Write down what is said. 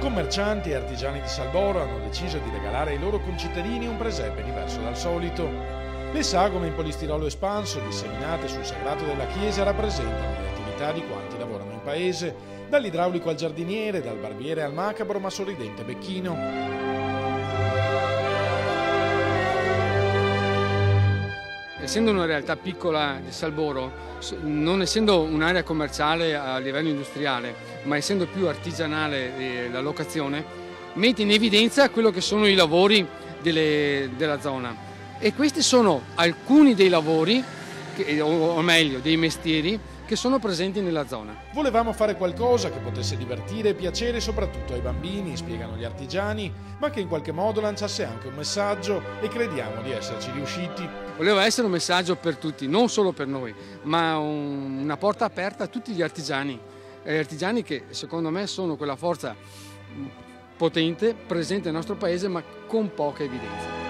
Commercianti e artigiani di Salboro hanno deciso di regalare ai loro concittadini un presepe diverso dal solito. Le sagome in polistirolo espanso, disseminate sul sagrato della chiesa, rappresentano le attività di quanti lavorano in paese, dall'idraulico al giardiniere, dal barbiere al macabro ma sorridente becchino. Essendo una realtà piccola di Salboro, non essendo un'area commerciale a livello industriale, ma essendo più artigianale la locazione, mette in evidenza quello che sono i lavori della zona. E questi sono alcuni dei lavori, o meglio, dei mestieri, che sono presenti nella zona. Volevamo fare qualcosa che potesse divertire e piacere soprattutto ai bambini, spiegano gli artigiani, ma che in qualche modo lanciasse anche un messaggio e crediamo di esserci riusciti. Voleva essere un messaggio per tutti, non solo per noi, ma una porta aperta a tutti gli artigiani che secondo me sono quella forza potente, presente nel nostro paese, ma con poca evidenza.